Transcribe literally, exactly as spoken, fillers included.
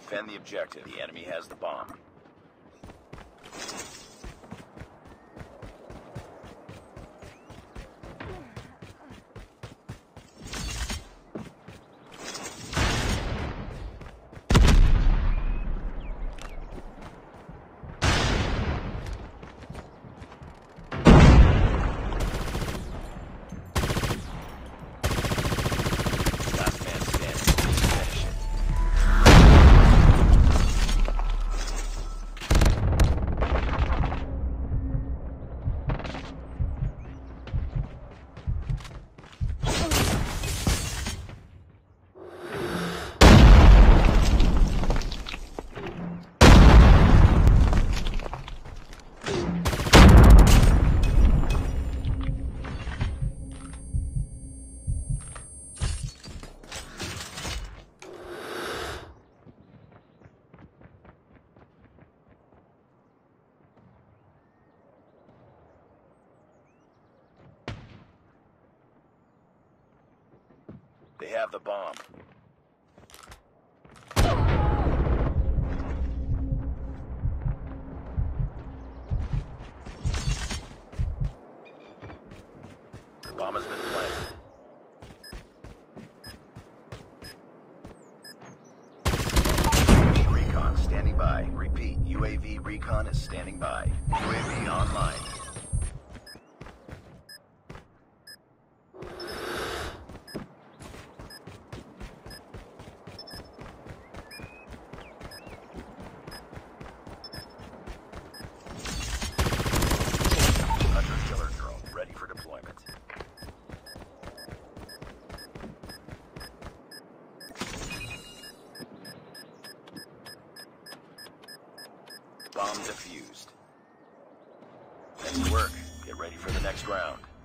Defend the objective. The enemy has the bomb. They have the bomb. The bomb has been planted. Recon standing by. Repeat, U A V recon is standing by. U A V online. Bomb defused. Nice work. Get ready for the next round.